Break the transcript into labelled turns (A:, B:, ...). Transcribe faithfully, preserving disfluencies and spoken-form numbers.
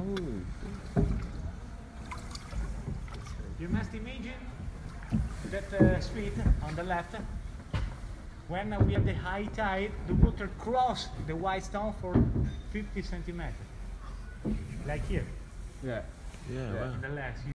A: Oh.
B: You must imagine that uh, street on the left. When we have the high tide, the water crosses the white stone for fifty centimeters, like here.
C: Yeah.
A: Yeah,
C: Yeah.
A: wow.
B: On the left.